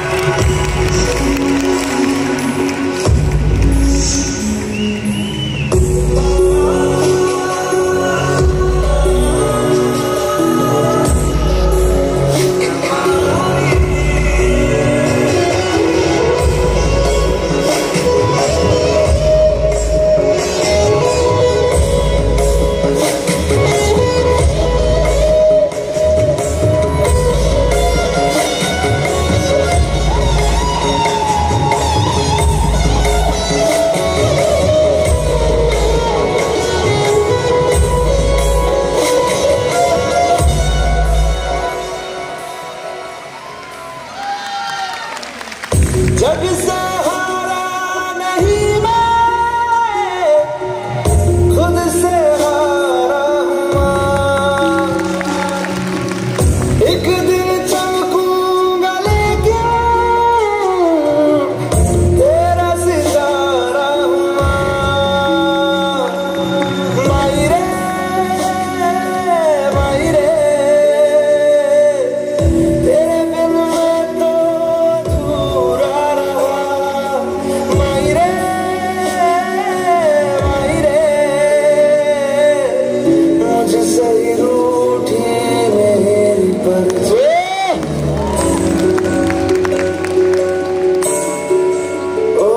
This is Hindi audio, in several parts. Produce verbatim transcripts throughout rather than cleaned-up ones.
जग से हारा नहीं मैं, खुद से हारा हूँ। एक दिन चमकूंगा लेकिन तेरा सितारा हूँ। माई रे माई रे, तेरे बिन मैं तो अधूरा। सही रूठी मेरी परछाई, ओ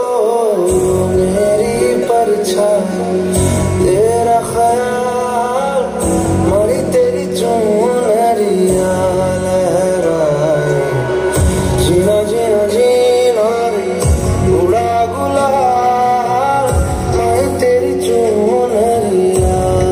मेरी परछाई, तेरा ख्याल मरी तेरी चुनरिया लहराए। जीना जीना जीना रे उड़ा गुलाल, मैं तेरी चुनरिया।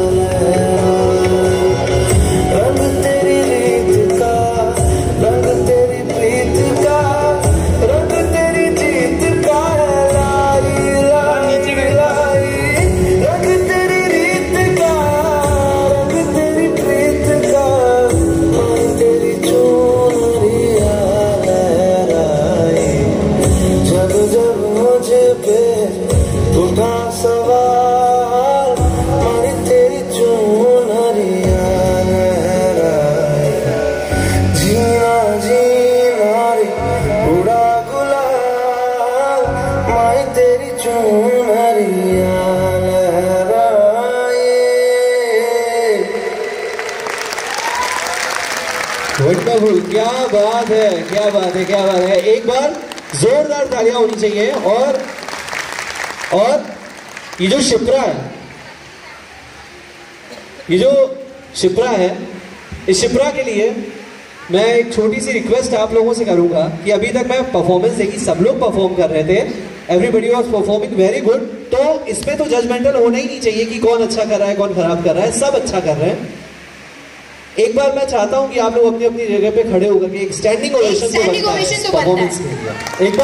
उठा सवाल मारी तेरी चुनरिया लहराए। जीना जीना रे उड़ा गुलाल, मारी तेरी चुनरिया लहराए। वंडरफुल, क्या बात है, क्या बात है, क्या बात है। एक बार जोरदार तालियां होनी चाहिए। और और ये जो शिप्रा है, ये जो शिप्रा है, इस शिप्रा के लिए मैं एक छोटी सी रिक्वेस्ट आप लोगों से करूंगा कि अभी तक मैं परफॉर्मेंस देखी, सब लोग परफॉर्म कर रहे थे, everybody was performing very good. तो इसमें तो जजमेंटल होना ही नहीं चाहिए कि कौन अच्छा कर रहा है कौन खराब कर रहा है, सब अच्छा कर रहे हैं। एक बार मैं चाहता हूं कि आप लोग अपनी अपनी जगह पे खड़े होकर के एक स्टैंडिंग ओवेशन तो बनता है परफॉर्मेंस के लिए। एक बार